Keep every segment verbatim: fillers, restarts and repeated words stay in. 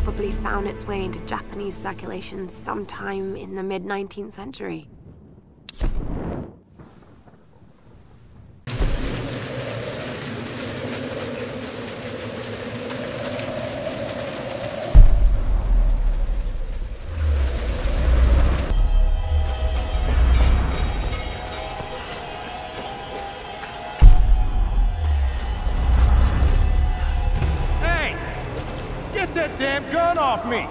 probably found its way into Japanese circulation sometime in the mid nineteenth century. That damn gun off me!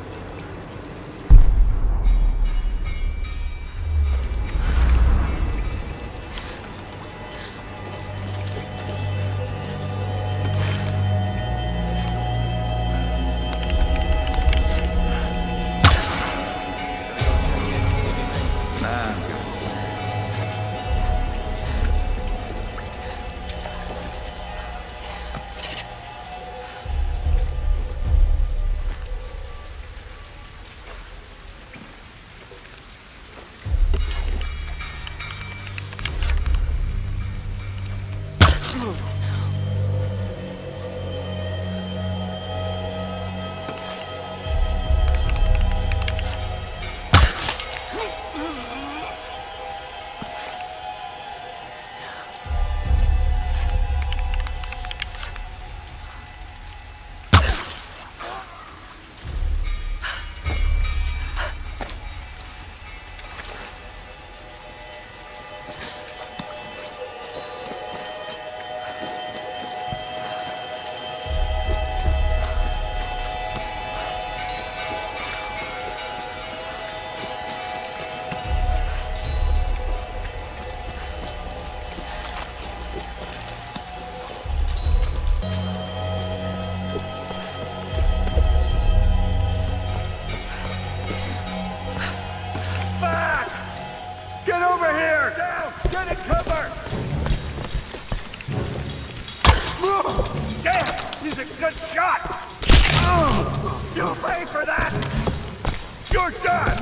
He's a good shot! Oh, you'll pay for that! You're done!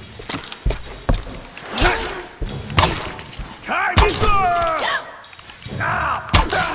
Time is up! Now!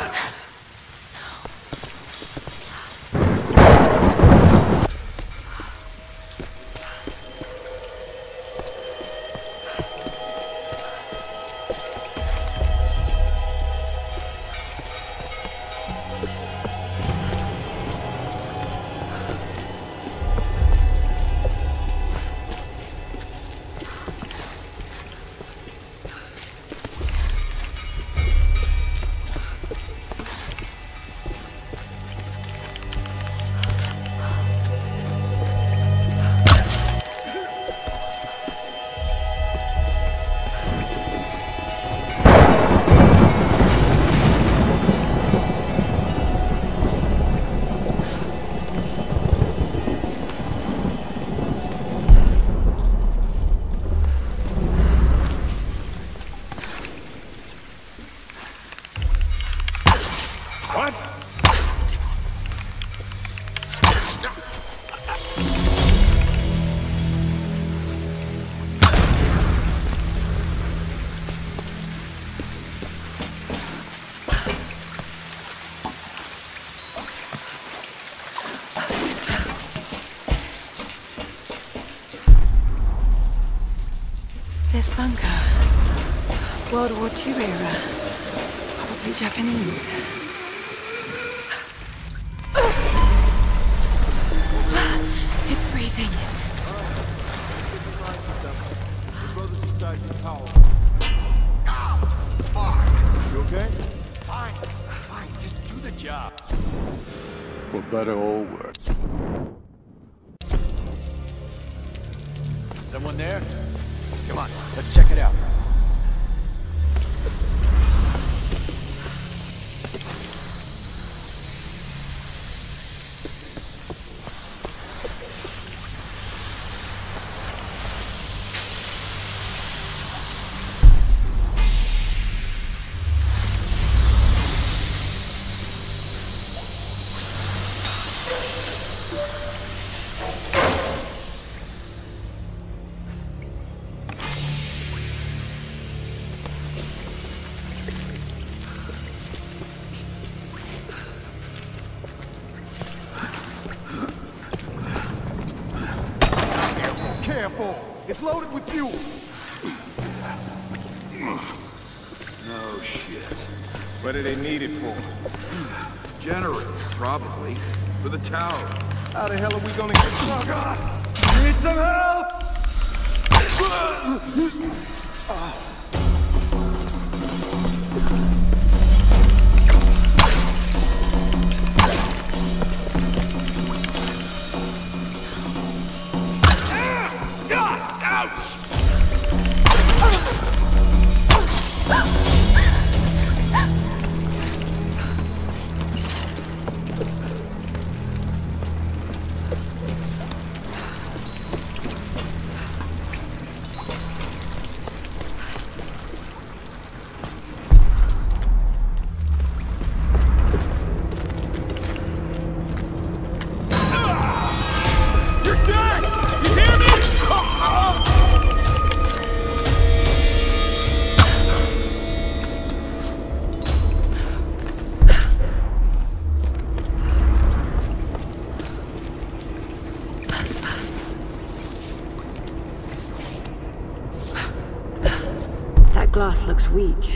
This bunker. World War Two era. Probably Japanese. It's freezing. You okay? Fine, fine, just do the job. For better or worse. Someone there? Come on, let's check it out. It's loaded with fuel. No shit. What do they need it for? Generator, probably. For the tower. How the hell are we gonna get... Oh, God! Need some help! God! Ouch! That glass looks weak.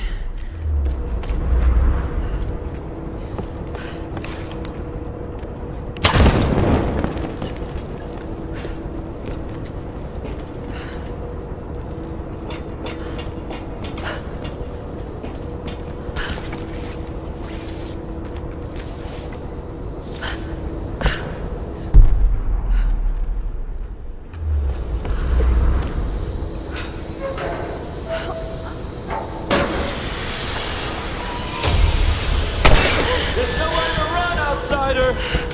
There's nowhere to run, outsider!